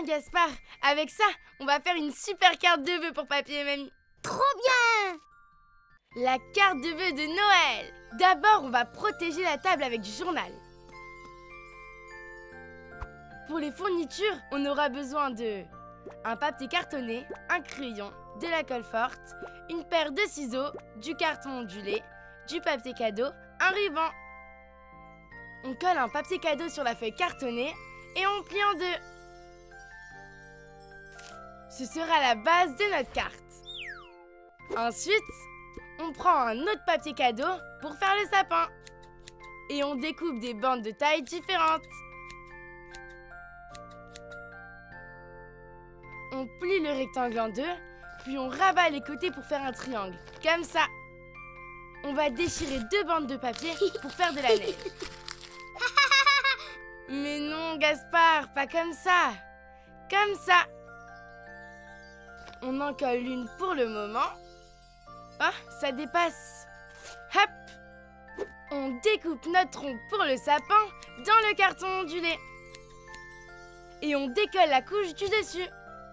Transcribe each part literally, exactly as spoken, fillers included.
Gaspard, avec ça, on va faire une super carte de vœux pour papy et mamie. Trop bien! La carte de vœux de Noël. D'abord, on va protéger la table avec du journal. Pour les fournitures, on aura besoin de un papier cartonné, un crayon, de la colle forte, une paire de ciseaux, du carton ondulé, du papier cadeau, un ruban. On colle un papier cadeau sur la feuille cartonnée et on plie en deux. Ce sera la base de notre carte. Ensuite, on prend un autre papier cadeau pour faire le sapin. Et on découpe des bandes de tailles différentes. On plie le rectangle en deux, puis on rabat les côtés pour faire un triangle, comme ça. On va déchirer deux bandes de papier pour faire de la neige. Mais non, Gaspard, pas comme ça. Comme ça. On en colle une pour le moment. Ah, ça dépasse. Hop. On découpe notre tronc pour le sapin dans le carton ondulé. Et on décolle la couche du dessus.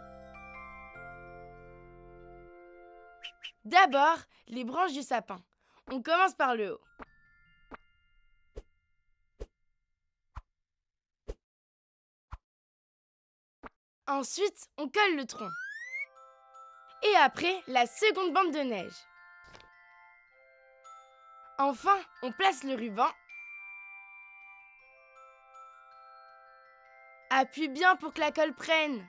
D'abord, les branches du sapin. On commence par le haut. Ensuite, on colle le tronc. Et après, la seconde bande de neige. Enfin, on place le ruban. Appuie bien pour que la colle prenne.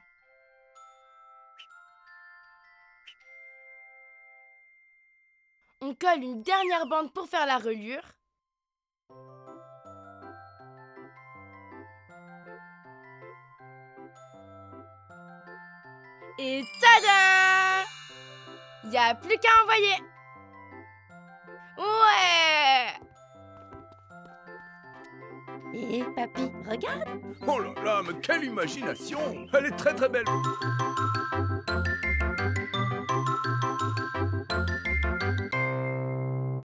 On colle une dernière bande pour faire la reliure. Et tada! Il n'y a plus qu'à envoyer. Ouais! Et papy, regarde. Oh là là, mais quelle imagination! Elle est très très belle!